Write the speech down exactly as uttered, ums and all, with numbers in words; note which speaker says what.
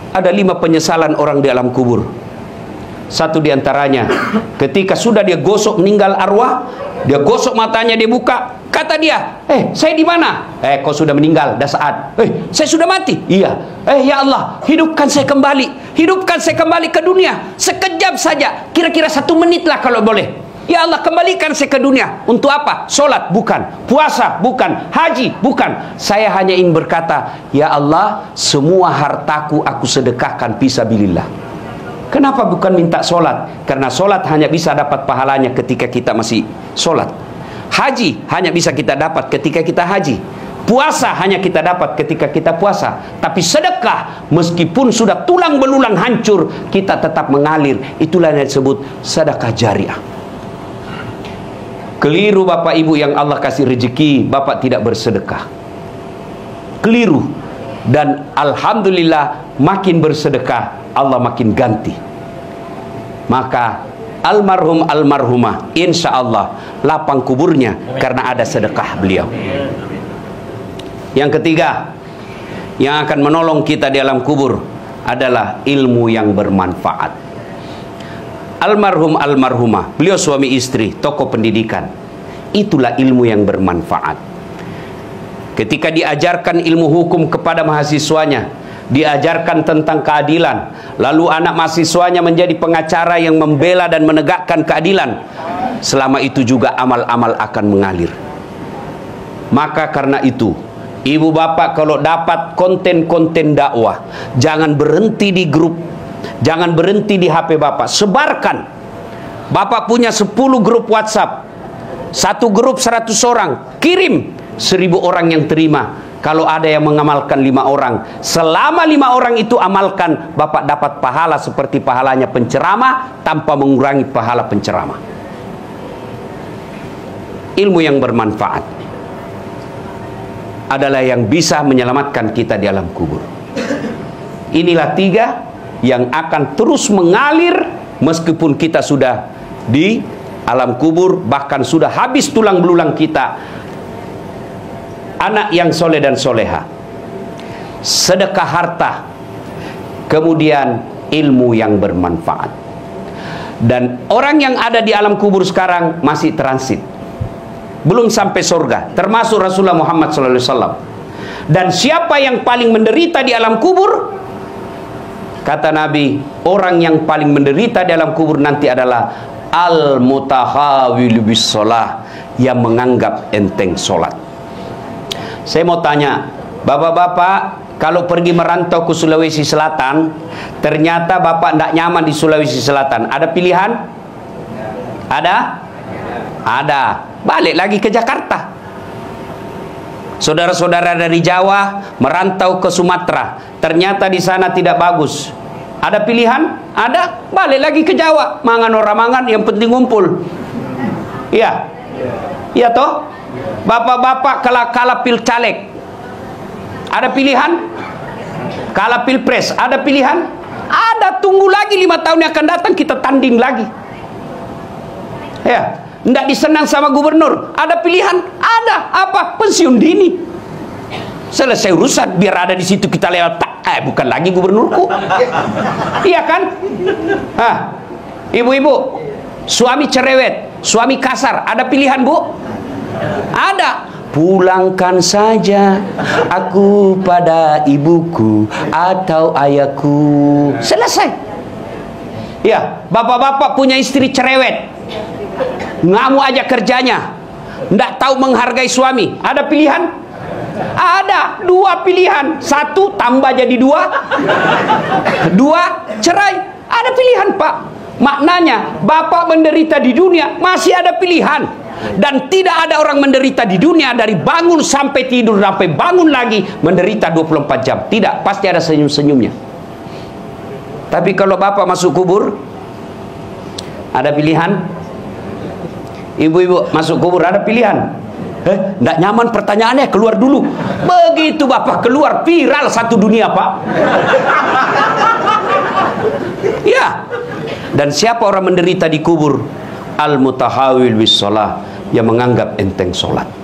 Speaker 1: Ada lima penyesalan orang di alam kubur. Satu diantaranya, ketika sudah dia gosok meninggal arwah, dia gosok matanya, dia buka, kata dia, eh saya di mana? Eh kau sudah meninggal, dah saat. Eh saya sudah mati. Iya. Eh ya Allah, hidupkan saya kembali, hidupkan saya kembali ke dunia sekejap saja, kira-kira satu menit lah kalau boleh. Ya Allah, kembalikan saya ke dunia. Untuk apa? Solat? Bukan. Puasa? Bukan. Haji? Bukan. Saya hanya ingin berkata, ya Allah, semua hartaku aku sedekahkan fisabilillah. Kenapa bukan minta solat? Karena solat hanya bisa dapat pahalanya ketika kita masih solat. Haji hanya bisa kita dapat ketika kita haji. Puasa hanya kita dapat ketika kita puasa. Tapi sedekah, meskipun sudah tulang belulang hancur, kita tetap mengalir. Itulah yang disebut sedekah jariah. Keliru Bapak Ibu yang Allah kasih rezeki, Bapak tidak bersedekah. Keliru. Dan Alhamdulillah, makin bersedekah, Allah makin ganti. Maka almarhum almarhumah, insya Allah lapang kuburnya karena ada sedekah beliau. Yang ketiga, yang akan menolong kita di alam kubur adalah ilmu yang bermanfaat. Almarhum almarhumah, beliau suami istri, tokoh pendidikan. Itulah ilmu yang bermanfaat. Ketika diajarkan ilmu hukum kepada mahasiswanya, diajarkan tentang keadilan, lalu anak mahasiswanya menjadi pengacara yang membela dan menegakkan keadilan, selama itu juga amal-amal akan mengalir. Maka karena itu, ibu bapak kalau dapat konten-konten dakwah, jangan berhenti di grup, jangan berhenti di H P bapak, sebarkan. Bapak punya sepuluh grup WhatsApp, satu grup seratus orang, kirim, seribu orang yang terima. Kalau ada yang mengamalkan lima orang, selama lima orang itu amalkan, bapak dapat pahala seperti pahalanya penceramah tanpa mengurangi pahala penceramah. Ilmu yang bermanfaat adalah yang bisa menyelamatkan kita di alam kubur. Inilah tiga yang akan terus mengalir meskipun kita sudah di alam kubur, bahkan sudah habis tulang belulang kita. Anak yang soleh dan soleha, sedekah harta, kemudian ilmu yang bermanfaat. Dan orang yang ada di alam kubur sekarang masih transit, belum sampai surga, termasuk Rasulullah Muhammad shallallahu alaihi wasallam. Dan siapa yang paling menderita di alam kubur? Kata Nabi, orang yang paling menderita di alam kubur nanti adalah al-mutahawil bis sholah, yang menganggap enteng sholat. Saya mau tanya, bapak-bapak, kalau pergi merantau ke Sulawesi Selatan, ternyata bapak tidak nyaman di Sulawesi Selatan, ada pilihan? Ada? Ada. Balik lagi ke Jakarta. Saudara-saudara dari Jawa merantau ke Sumatera, ternyata di sana tidak bagus. Ada pilihan? Ada. Balik lagi ke Jawa. Mangan orang mangan, yang penting ngumpul. Iya. Iya toh? Bapak-bapak kalah kalah pil caleg, ada pilihan? Kalah pilpres, ada pilihan? Ada. Tunggu lagi lima tahun yang akan datang, kita tanding lagi. Ya, tidak disenang sama gubernur, ada pilihan? Ada. Apa? Pensiun dini. Selesai urusan, biar ada di situ kita lewat. Eh, bukan lagi gubernurku. Iya kan? Hah. Ibu-ibu, suami cerewet, suami kasar, ada pilihan, Bu? Ada. Pulangkan saja aku pada ibuku atau ayahku. Selesai. Ya, bapak-bapak punya istri cerewet, ngamuk aja kerjanya, nggak tahu menghargai suami. Ada pilihan? Ada. Dua pilihan. Satu tambah jadi dua, dua cerai. Ada pilihan, Pak. Maknanya bapak menderita di dunia masih ada pilihan. Dan tidak ada orang menderita di dunia dari bangun sampai tidur sampai bangun lagi menderita dua puluh empat jam. Tidak, pasti ada senyum-senyumnya. Tapi kalau bapak masuk kubur, ada pilihan? Ibu-ibu masuk kubur, ada pilihan? Eh, tidak nyaman pertanyaannya, keluar dulu. Begitu bapak keluar, viral satu dunia, Pak. Ya. Dan siapa orang menderita di kubur? Al-mutahawil bis sholah, yang menganggap enteng sholat.